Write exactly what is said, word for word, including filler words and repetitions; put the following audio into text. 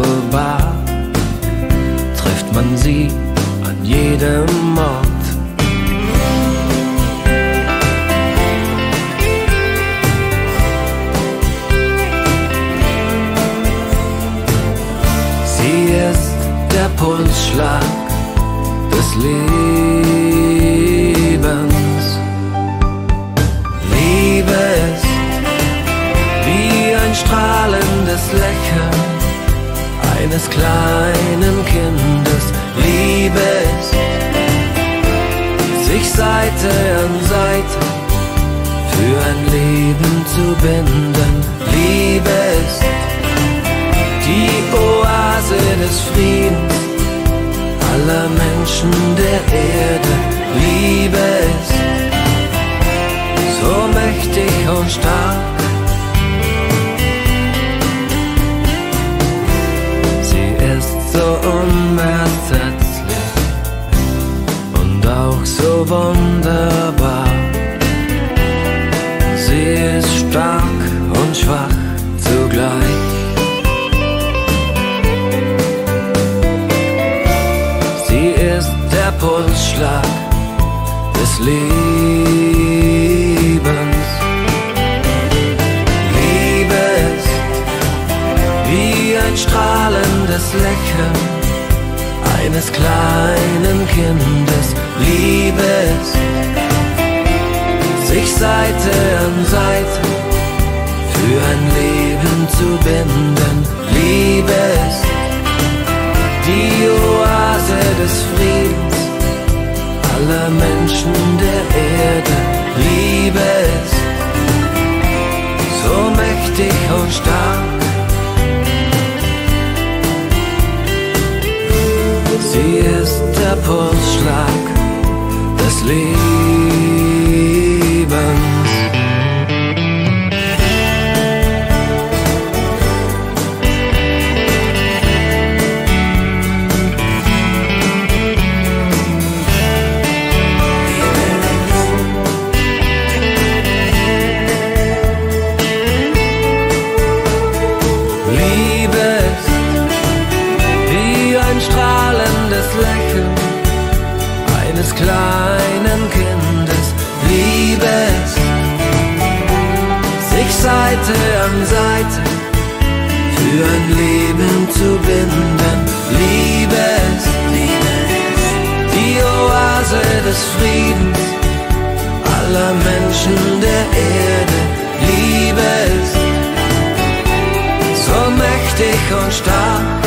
wunderbar, trifft man sie an jedem Ort. Sie ist der Pulsschlag des Lebens. Liebe ist wie ein strahlendes Lächeln eines kleinen Kindes. Liebe ist, sich Seite an Seite für ein Leben zu binden. Liebe ist die Oase des Friedens aller Menschen der Erde. Liebe ist so mächtig und stark. Sie ist so unersetzlich und auch so wunderbar. Sie ist stark und schwach zugleich. Der Pulsschlag des Lebens. Liebe ist wie ein strahlendes Lächeln eines kleinen Kindes. Liebe ist, sich Seite an Seite für ein Leben zu binden. Liebe ist die Oase des Friedens aller Menschen der Erde. Liebe ist so mächtig und stark. Sie ist der Pulsschlag des Lebens. Strahlendes Lächeln eines kleinen Kindes. Liebe ist, sich Seite an Seite für ein Leben zu binden. Liebe ist die Oase des Friedens aller Menschen der Erde. Liebe ist so mächtig und stark.